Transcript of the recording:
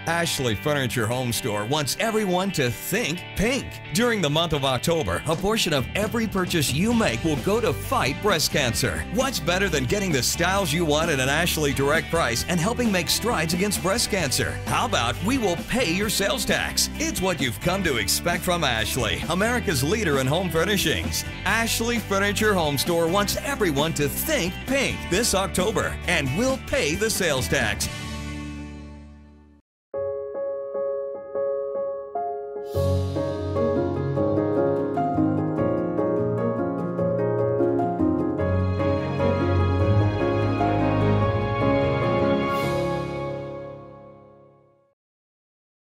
Ashley Furniture HomeStore wants everyone to think pink. During the month of October, a portion of every purchase you make will go to fight breast cancer. What's better than getting the styles you want at an Ashley direct price and helping make strides against breast cancer? How about we will pay your sales tax? It's what you've come to expect from Ashley, America's leader in home furnishings. Ashley Furniture HomeStore wants everyone to think pink this October, and we'll pay the sales tax.